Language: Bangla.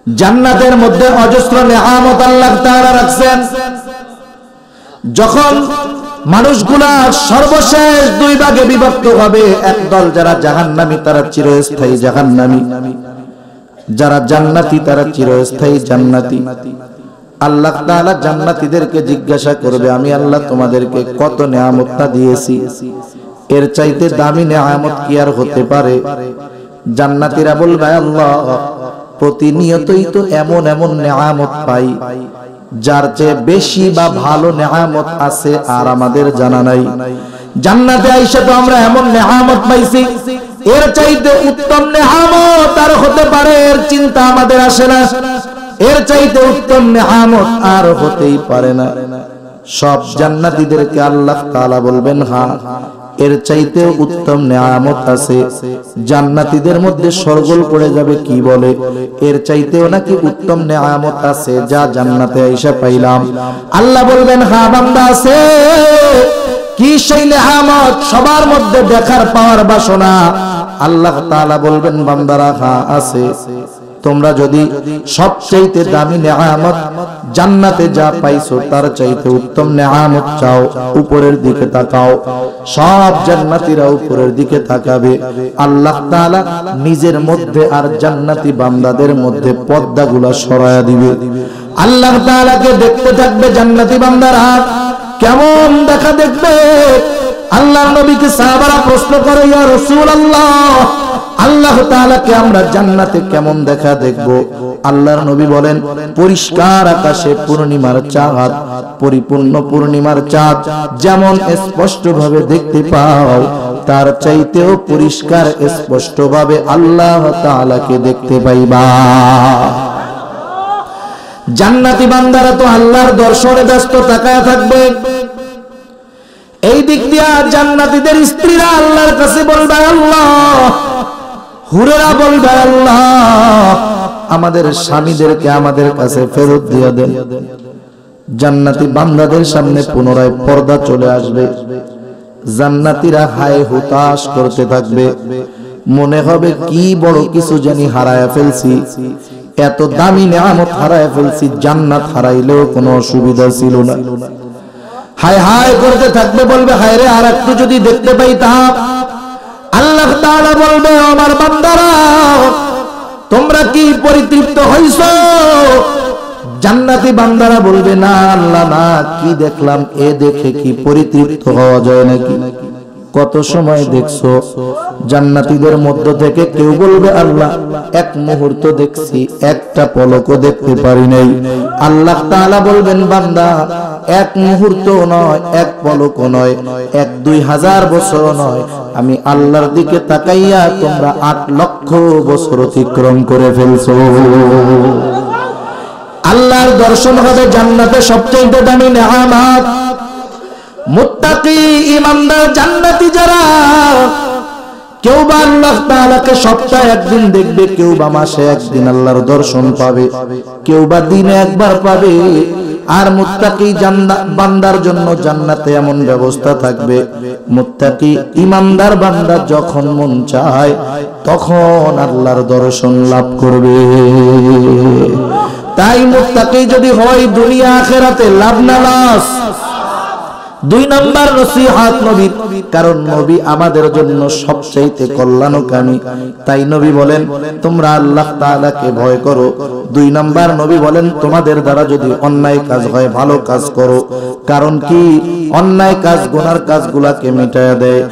জান্নাতের মধ্যে অজস্র নেয়ামত আল্লাহ তাআলা রাখছেন। যখন মানুষগুলা সর্বশেষ দুই ভাগে বিভক্ত হবে, একদল যারা জাহান্নামী তারা চিরস্থায়ী জাহান্নামী, যারা জান্নাতি তারা চিরস্থায়ী জান্নাতি। আল্লাহ তাআলা জান্নাতীদেরকে জিজ্ঞাসা করবে, আমি আল্লাহ তোমাদেরকে কত নেয়ামতটা দিয়েছি, এর চাইতে দামি নেয়ামত কি আর হতে পারে? জান্নাতীরা বলবে, আল্লাহ প্রতিনিয়তই তো এমন এমন নেয়ামত পাই, যার চেয়ে বেশি বা ভালো নেয়ামত আছে আর আমাদের জানা নাই। জান্নাতে আইসা তো আমরা এমন নেয়ামত পাইছি, এর চাইতে উত্তম নেয়ামত আর হতে পারে এর চিন্তা আমাদের আসে না। এর চাইতে উত্তম নেয়ামত আর হতেই পারে না। সব জান্নাতীদেরকে আল্লাহ তাআলা বলবেন, হ্যাঁ এর চাইতে উত্তম নেয়ামত আছে। জান্নাতীদের মধ্যে সরগোল পড়ে যাবে, কি বলে এর চাইতেও নাকি উত্তম নেয়ামত আছে যা জান্নাতে আইসা পাইলাম। আল্লাহ বলবেন, হ্যাঁ বান্দা আছে। কি সেই নেয়ামত? সবার মধ্যে দেখার পাওয়ার বাসনা। আল্লাহ তাআলা বলবেন, বান্দারা হ্যাঁ আছে। তোমরা যদি সবচাইতে দামি নেয়ামত জান্নাতে যা পাইছো তার চাইতে উত্তম নেয়ামত চাও, উপরের দিকে তাকাও। সব জান্নাতীরা উপরের দিকে তাকাবে। আল্লাহ তাআলা নিজের মধ্যে আর জান্নাতি বান্দাদের মধ্যে পর্দাগুলা সরায়া দিবে। আল্লাহ তাআলাকে দেখতে থাকবে জান্নাতি বান্দারা। কেমন দেখা দেখবে? আল্লাহর নবীকে সাহাবারা প্রশ্ন করে, ইয়া রাসূলুল্লাহ, আল্লাহ তাআলাকে আমরা জান্নাতে কেমন দেখা দেখব? আল্লাহর নবী বলেন, পরিষ্কার আকাশে পূর্ণিমার চাঁদ, পরিপূর্ণ পূর্ণিমার চাঁদ যেমন স্পষ্ট ভাবে দেখতে পাও, তার চাইতেও পরিষ্কার স্পষ্ট ভাবে আল্লাহ তাআলাকে দেখতে পাইবা। জান্নাতি বান্দারা তো আল্লাহর দর্শনে ব্যস্ত তাকায় থাকবে। এই দিক দিয়া জান্নাতীদের স্ত্রীরা আল্লাহর কাছে বলবে, আল্লাহ, হুরেরা বলবে, আল্লাহ আমাদের স্বামীদেরকে আমাদের কাছে ফেরত দিয়ে দেন। জান্নাতি বান্দাদের সামনে পুনরায় পর্দা চলে আসবে। জান্নাতীরা হায় হুতাশ করতে থাকবে। মনে হবে কি বড় কিছু জানি হারায়া ফেলছি, এত দামি নেয়ামত হারায়া ফেলছি, জান্নাত হারাইলেও কোনো অসুবিধা ছিল না। হায় হায় করতে থাকবে, বলবে হায় রে আর একটু যদি দেখতে পাইতাম। আল্লাহ তাআলা বলবে, আমার বান্দারা তোমরা কি পরিতৃপ্ত হইছো? জান্নাতি বান্দারা বলবে, না আল্লাহ না, কি দেখলাম, এ দেখে কি পরিতৃপ্ত হওয়া যায় নাকি? কত সময় দেখছো? জান্নাতীদের মধ্য থেকে কেউ বলবে, আল্লাহ এক মুহূর্ত দেখছি, একটা পলকও দেখতে পারি নাই। আল্লাহ তাআলা বলবেন, বান্দা এক মুহূর্ত নয়, এক পলকও নয়, 1-2000 বছর নয়, আমি আল্লাহর দিকে তাকাইয়া তোমরা 8 লক্ষ বছর অতিক্রম করে ফেলছো। আল্লাহর দর্শন হবে জান্নাতে সবচেয়ে দামি নেয়ামত। মুত্তাকি ঈমানদার জান্নাতি যারা, কেউ বা আল্লাহ তাআলাকে সপ্তাহে একদিন দেখবে, কেউ বা মাসে একদিন আল্লাহর দর্শন পাবে, কেউ বা দিনে একবার পাবে। আর মুত্তাকি বান্দার জন্য জান্নাতে এমন ব্যবস্থা থাকবে, মুত্তাকি ঈমানদার বান্দা যখন মন চায় তখন আল্লাহর দর্শন লাভ করবে। তাই মুত্তাকি যদি হয়, দুনিয়া আখিরাতে লাভ না লস। 2 নাম্বার নসিহত নবীর, কারণ নবী আমাদের জন্য সবচেয়ে কল্যাণকামী। তাই নবী বলেন, তোমরা আল্লাহ তাআলাকে ভয় করো। 2 নাম্বার নবী বলেন, তোমাদের দ্বারা যদি অন্যায় কাজ হয় ভালো কাজ করো। কারণ কি? অন্যায় কাজ গুনার কাজগুলাকে মিটায়া দেয়।